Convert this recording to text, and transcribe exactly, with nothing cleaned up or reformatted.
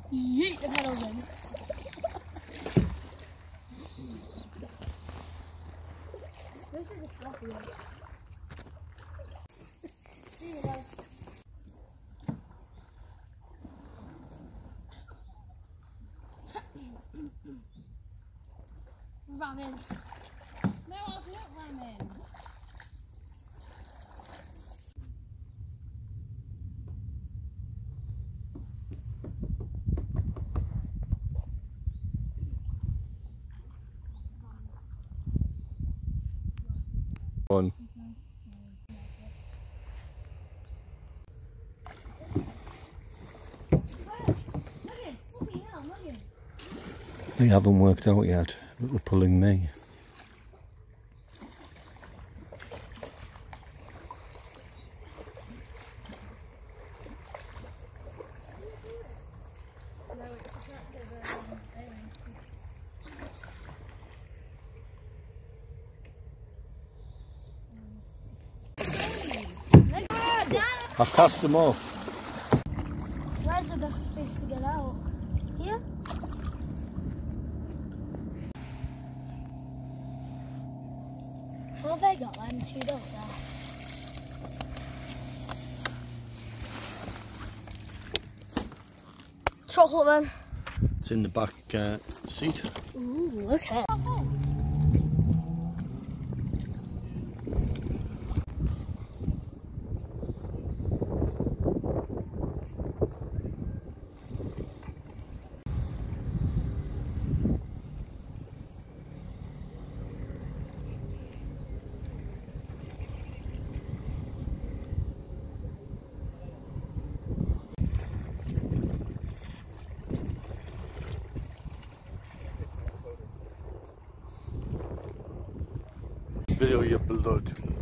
Yeet the pedals in. This is a floppy one. See you guys. Ramming. No, I've not ramming. On. They haven't worked out yet, but they're pulling me. I've cast them off. Where's the best place to get out? Here? How have they got them two dogs there? Chocolate then? It's in the back uh, seat. Ooh, look at it. Video your blood.